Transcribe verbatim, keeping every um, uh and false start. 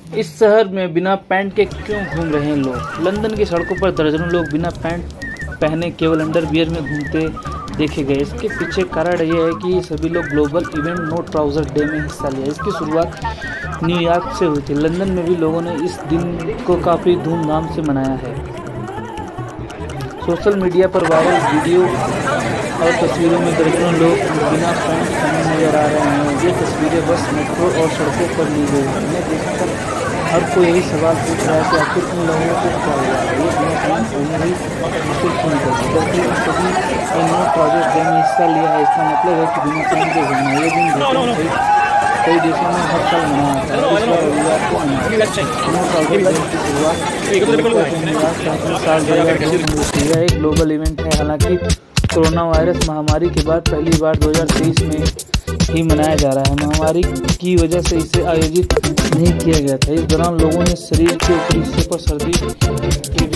इस शहर में बिना पैंट के क्यों घूम रहे हैं लोग? लंदन की सड़कों पर दर्जनों लोग बिना पैंट पहने केवल अंडरवियर में घूमते देखे गए। इसके पीछे कारण यह है कि सभी लोग global event no trouser day में हिस्सा लिया। इसकी शुरुआत न्यूयॉर्क से हुई थी। लंदन में भी लोगों ने इस दिन को काफ़ी धूमधाम से मनाया है। सोशल मीडिया पर वायरल वीडियो और तस्वीरों में दर्जनों लोग बिना पैंट पहने नजर आ रहे हैं। ये तस्वीरें बस मेट्रो और सड़कों पर ली गई। इन्हें देखकर हर कोई यही सवाल पूछ रहा है कि आखिर इन लोगों को क्या हुआ है, ये बिना पैंट पहने ही मुश्किल क्यों निकलती? जबकि इन सभी ने नो ट्राउज़र डे में हिस्सा लिया है। इसका मतलब है कि बिना पैंट के घूमना ये दिन देशों कई देशों में हर साल मनाया जाता है। इस बार रविवार को नो ट्राउज़र डे की शुरुआत साल दो हज़ार दो में हुई थी। यह एक ग्लोबल इवेंट है। हालांकि कोरोना वायरस महामारी के बाद पहली बार दो हज़ार तेईस में ही मनाया जा रहा है। महामारी की वजह से इसे आयोजित नहीं किया गया था। इस दौरान लोगों ने शरीर के ऊपरी हिस्से पर सर्दी के